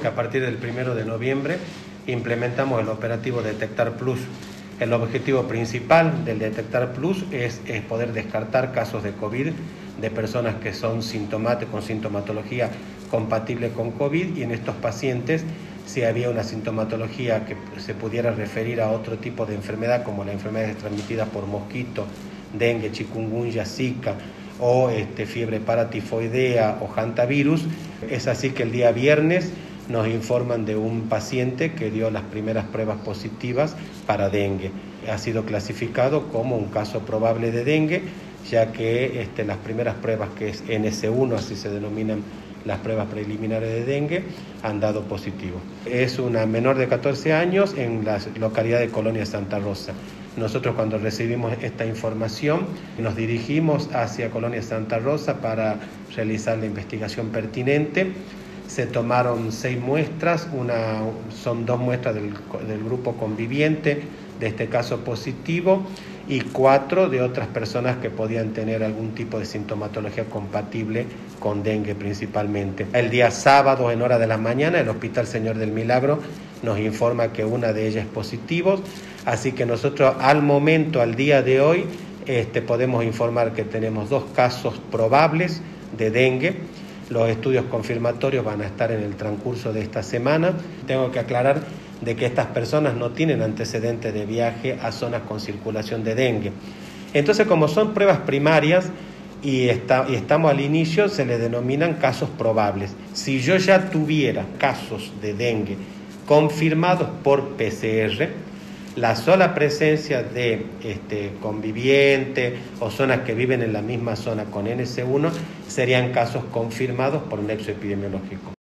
A partir del 1 de noviembre implementamos el operativo Detectar Plus. El objetivo principal del Detectar Plus es poder descartar casos de COVID de personas que son con sintomatología compatible con COVID, y en estos pacientes, si había una sintomatología que se pudiera referir a otro tipo de enfermedad, como las enfermedades transmitidas por mosquito, dengue, chikungunya, zika o fiebre paratifoidea o hantavirus. Es así que el día viernes nos informan de un paciente que dio las primeras pruebas positivas para dengue. Ha sido clasificado como un caso probable de dengue, ya que las primeras pruebas, que es NS1, así se denominan las pruebas preliminares de dengue, han dado positivo. Es una menor de 14 años en la localidad de Colonia Santa Rosa. Nosotros, cuando recibimos esta información, nos dirigimos hacia Colonia Santa Rosa para realizar la investigación pertinente. Se tomaron 6 muestras, son 2 muestras del grupo conviviente de este caso positivo y 4 de otras personas que podían tener algún tipo de sintomatología compatible con dengue principalmente. El día sábado, en hora de la mañana, el Hospital Señor del Milagro nos informa que una de ellas es positiva, así que nosotros al día de hoy, podemos informar que tenemos 2 casos probables de dengue. Los estudios confirmatorios van a estar en el transcurso de esta semana. Tengo que aclarar de que estas personas no tienen antecedentes de viaje a zonas con circulación de dengue. Entonces, como son pruebas primarias y estamos al inicio, se le denominan casos probables. Si yo ya tuviera casos de dengue confirmados por PCR, la sola presencia de convivientes o zonas que viven en la misma zona con NS1 serían casos confirmados por nexo epidemiológico.